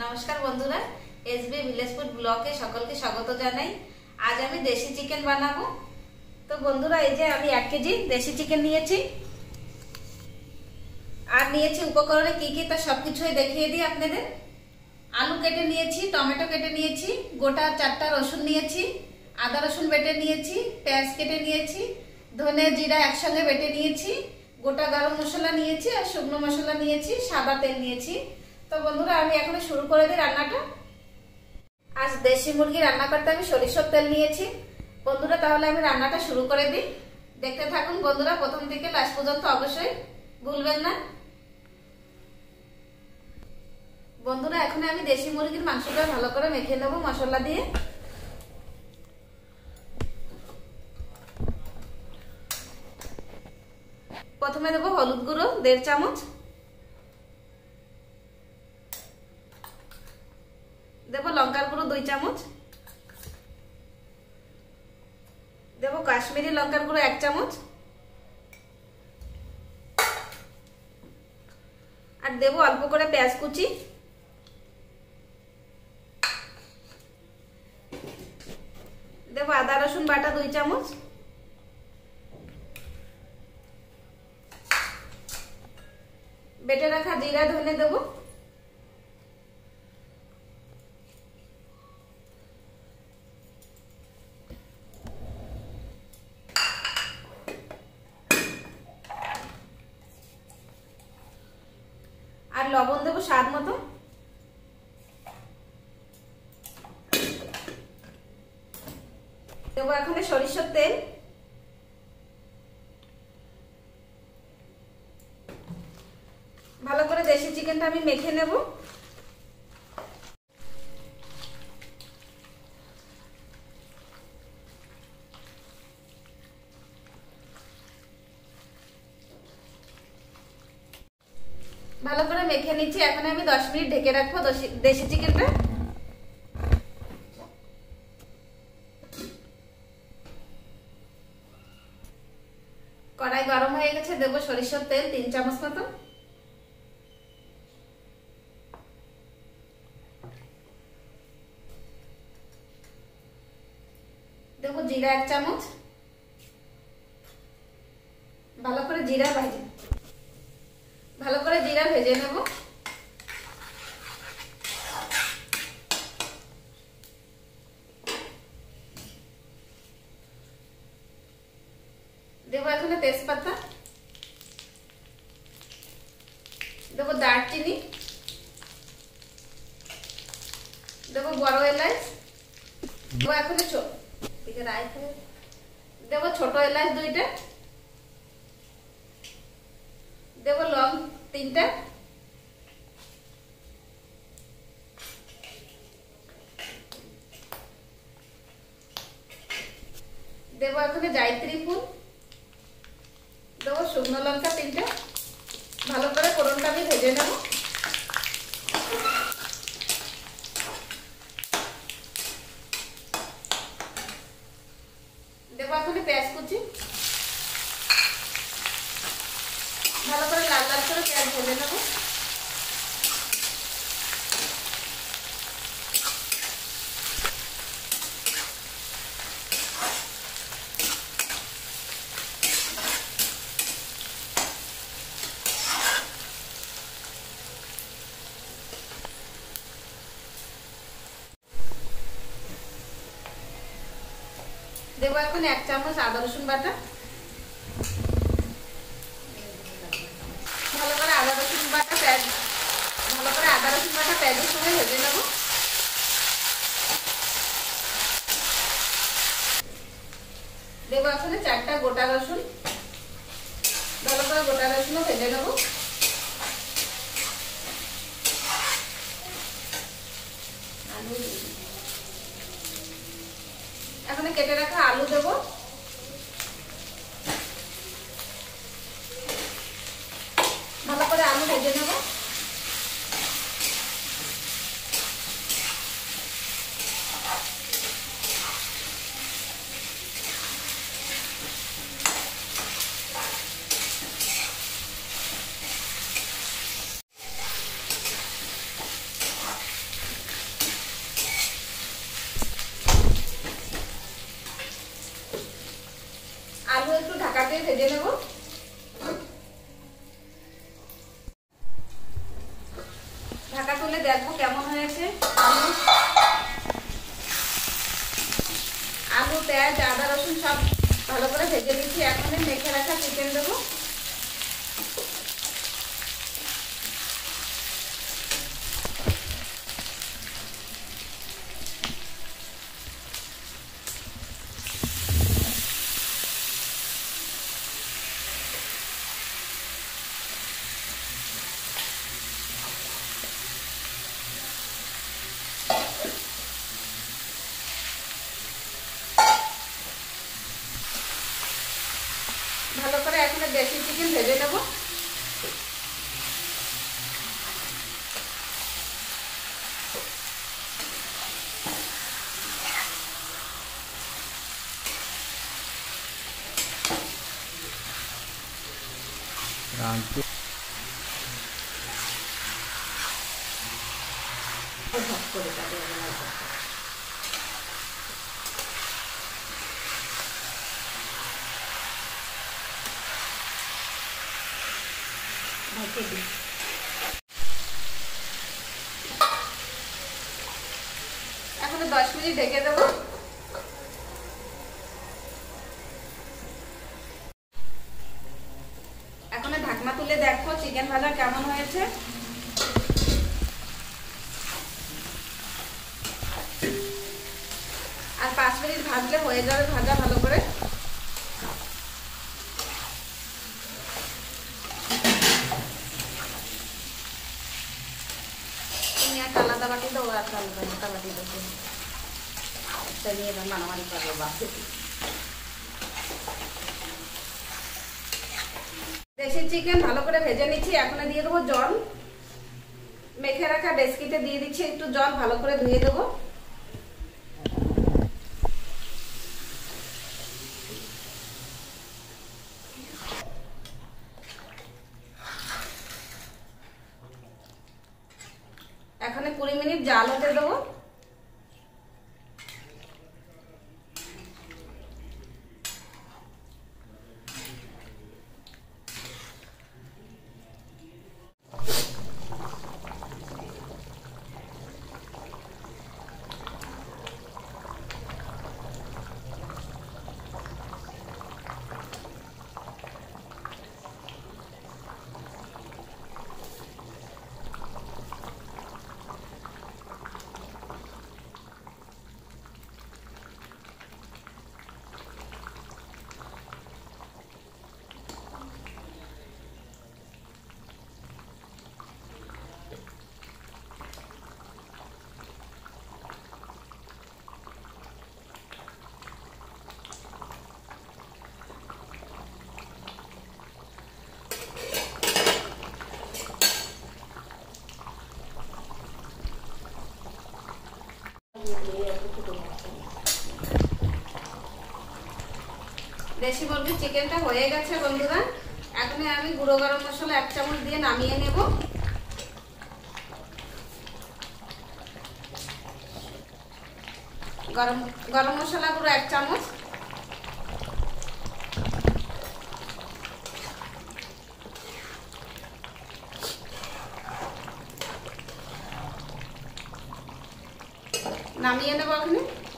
নমস্কার বন্ধুরা, SB village food ব্লগে সকলকে স্বাগত জানাই। আজ আমি দেশি চিকেন বানাবো। তো বন্ধুরা, এই যে আমি 1 কেজি দেশি চিকেন নিয়েছি আর নিয়েছি উপকরণে কি কি তা সবকিছুই দেখিয়ে দিই আপনাদের। আলু কেটে নিয়েছি, টমেটো কেটে নিয়েছি, গোটা 4টা রসুন নিয়েছি, আদা রসুন বেটে নিয়েছি, পেঁয়াজ কেটে নিয়েছি, ধনে জিরা একসঙ্গে বেটে নিয়েছি, গোটা গরম মশলা নিয়েছি আর শুকনো মশলা নিয়েছি, সাদা তেল নিয়েছি। তো বন্ধুরা, আমি এখন শুরু করে দিই রান্নাটা। আজ দেশি মুরগি রান্না করতে আমি সরিষার তেল নিয়েছি। বন্ধুরা, তাহলে আমি রান্নাটা শুরু করে দিই। দেখতে থাকুন বন্ধুরা, প্রথম থেকে লাস্ট পর্যন্ত অবশ্যই ভুলবেন না। বন্ধুরা, এখন আমি দেশি মুরগির মাংসটা ভালো করে মেখে নেব মশলা দিয়ে। প্রথমে দেবো হলুদ গুঁড়ো 1.5 চামচ, দেবো লঙ্কার গুঁড়ো 2 চামচ, দেবো কাশ্মীরি লঙ্কার গুঁড়ো 1 চামচ আর দেবো অল্প করে পেঁয়াজ কুচি। দেবো আদা রসুন বাটা 2 চামচ, বেটে রাখা জিরা ধনে দেবো, আর লবণ দেবো স্বাদ মতো। দেবো এখন সরিষার তেল। ভালো করে দেশি চিকেনটা আমি মেখে নেব। ভালো করে মেখে নিচ্ছি। এখন আমি 10 মিনিট ঢেকে রাখবো দেশি চিকেনটা। কড়াই গরম হয়ে গেছে, দেবো সরিষার তেল 3 চামচ মতো, দেবো জিরা 1 চামচ। ভালো করে জিরা ভেজে নেব। দেবো এখানে তেজপাতা, দেবো দারচিনি, দেবো বড় এলাচ, দেবো এখানে দেবো ছোট এলাচ 2টা, দেবো লং 3টা, দেবো এখানে জায়ত্রী ফুল, দেবো শুকনো লঙ্কা 3টা। ভালো করে ফোড়নটা আমি ভেজে নেব। দেবো এখানে পেঁয়াজ কুচি। ভালো করে লাল লাল করে পেঁয়াজ ভেজে নেব। দেবো এখন 1 চামচ আদা রসুন বাটা। ভালো করে আদা রসুন বাটা পেঁয়াজের সঙ্গে ভেজে নেব। দেবো এখন 4টা গোটা রসুন। ভালো করে গোটা রসুনও ভেজে নেব। এখন কেটে রাখা আলু দেবো। ভালো করে আলু ভেজে নেব। দিয়ে ভেজে নেব। ঢাকা তুলে দেখবো কেমন হয়েছে। আলু, পেঁয়াজ, আদা, রসুন সব ভালো করে ভেজে নিচ্ছি। এখন মেখে রাখা চিকেন দেবো। ভালো করে এখন দেশি চিকেন ভেজে নেব। এখন 10 মিনিট ঢেকে দেব। এখন ঢাকনা তুলে দেখো চিকেন ভাজা কেমন হয়েছে। আর 5 মিনিট ভাজলে হয়ে যাবে ভাজা ভালো করে। আলাদা বাটি দাও আর আলাদা বাটি দাও। নিয়ে মানামারি করবো বাসে। দেশি চিকেন ভালো করে ভেজে নিচ্ছি। এখন দিয়ে দেবো জল। মেখে রাখা ডেস্কিতে দিয়ে দিচ্ছি একটু জল, ভালো করে ধুয়ে দেবো। এখন 20 মিনিট জাল হতে দেবো। দেশি মুরগির চিকেনটা হয়ে গেছে বন্ধুরা। এখন আমি গুঁড়ো গরম মশলা 1 চামচ দিয়ে নামিয়ে নেব। গরম মশলা গুঁড়ো 1 চামচ। নামিয়ে নেব। এখন